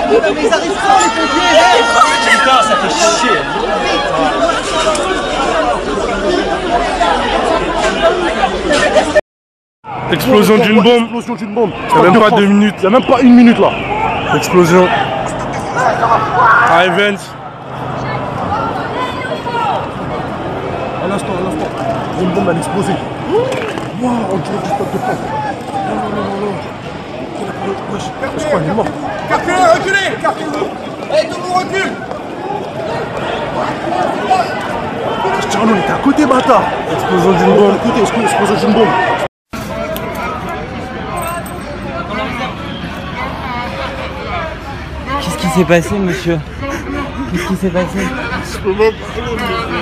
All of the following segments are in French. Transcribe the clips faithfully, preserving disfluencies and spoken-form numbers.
Mais ils arrivent pas, les pompiers. Putain, ça fait chier. Explosion d'une bombe. Explosion d'une bombe. Il n'y a même pas deux minutes. Il n'y a même pas une minute là. Explosion. À Evans. À l'instant, à l'instant. Une bombe, elle a explosé. Waouh, on dirait du stock de pompe. Non, non, non, non, non. Wesh, je crois qu'il est mort. Reculez, reculez, reculez. Allez, tout le monde recule. Tiens, on était à côté, bâtard. Explosion d'une bombe. À côté, explosion d'une bombe. Qu'est-ce qui s'est passé, monsieur? Qu'est-ce qui s'est passé? Je peux même parler,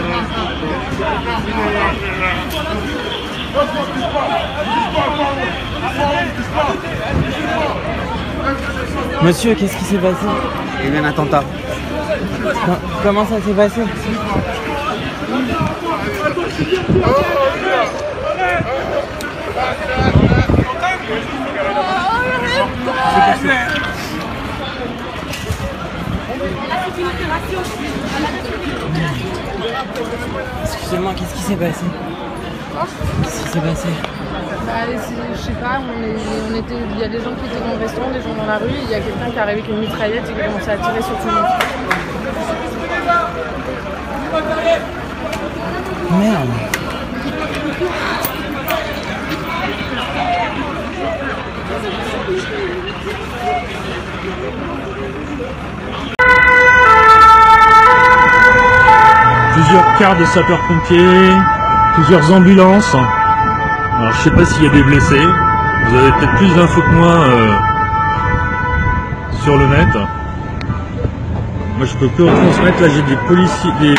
Monsieur, qu'est-ce qui s'est passé? Il y a eu un attentat. Com- Comment ça s'est passé? Excusez-moi, qu'est-ce qui s'est passé? Qu'est-ce qui s'est passé? Bah, je sais pas, on est, on était, il y a des gens qui étaient dans le restaurant, des gens dans la rue, il y a quelqu'un qui est arrivé avec une mitraillette et qui a commencé à tirer sur tout le monde. Merde. Plusieurs cars de sapeurs-pompiers, plusieurs ambulances. Alors je sais pas s'il y a des blessés. Vous avez peut-être plus d'infos que moi euh, sur le net. Moi je peux que retransmettre. Là j'ai des policiers. Des...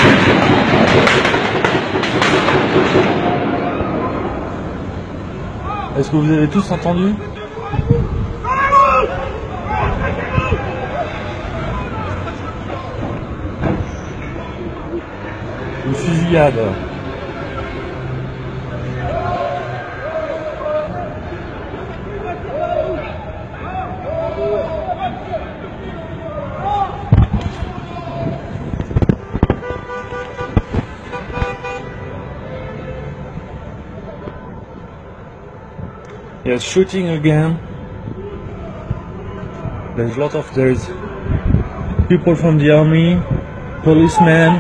Est-ce que vous avez tous entendu? Une fusillade. Yes, shooting again. There's a lot of there's people from the army, policemen.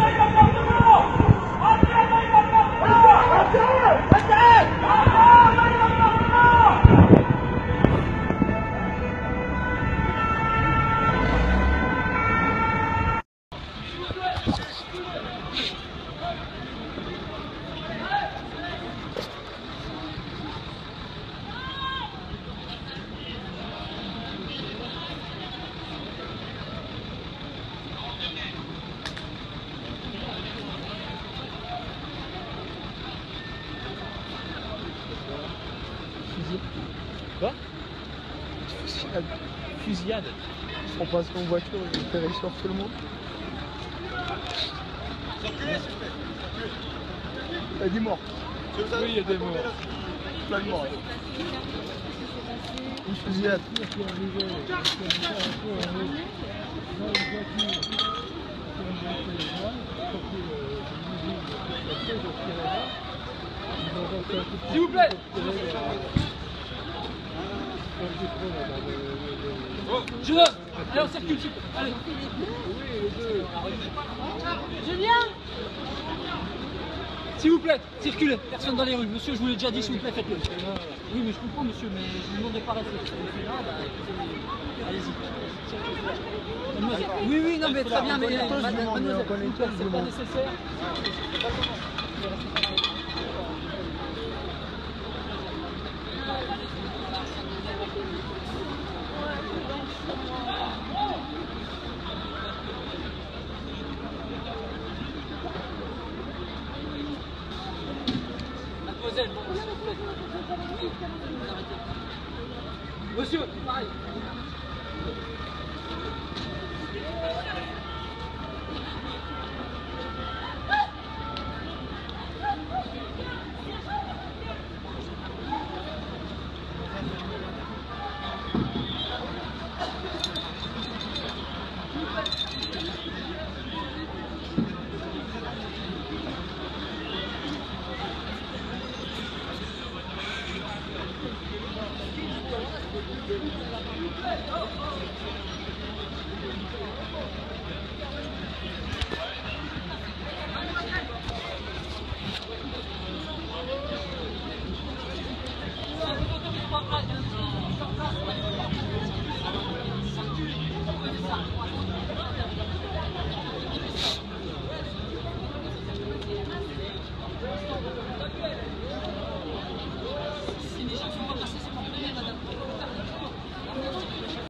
Quoi? Fusillade. Fusillade. Ils sont passés en voiture, ils ont fait sur tout le monde. Il y a des morts. Oui, il y a des morts. Plein de morts. Une fusillade. S'il vous plaît. Oh, je donne. Allez, on circule. Allez. Julien. S'il vous plaît, circulez. Personne dans les rues. Monsieur, je vous l'ai déjà dit, s'il vous plaît, faites-le. Oui, mais je comprends, monsieur, mais je vous demande de pas rester. Allez-y. Oui, oui, non, mais très bien, mais mademoiselle, c'est pas nécessaire. Mademoiselle, bon, s'il vous plaît. Oui, vous arrêtez. Monsieur, pareil.